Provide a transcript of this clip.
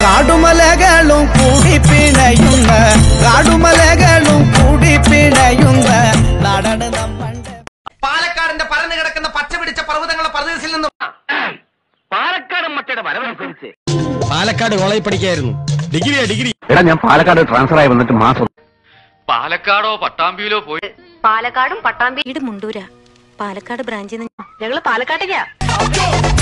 കാടുമലകളും കൂടി പിണയുന്ന കാടുമലകളും കൂടി പിണയുന്ന നാടാണ് നമ്മളുടെ പാലക്കാടിന്റെ പരന്നു കിടക്കുന്ന പച്ച പിടിച്ച പർവ്വതങ്ങളുടെ പ്രദേശത്തിൽ നിന്നും പാലക്കാട് മറ്റയുടെ വരവനുസരിച്ച് പാലക്കാട് കോളേജിൽ പഠിക്കായിരുന്നു. ഡിഗ്രി എടാ ഞാൻ പാലക്കാട് ട്രാൻസ്ഫർ ആയി വന്നിട്ട് മാസം. പാലക്കാടോ പട്ടാമ്പിയിലോ പോയി. പാലക്കാടും പട്ടാമ്പി മുണ്ടൂരാ പാലക്കാട് ബ്രാഞ്ചിൽ നിന്ന് ഞങ്ങള് പാലക്കാട്ടേക്കാ.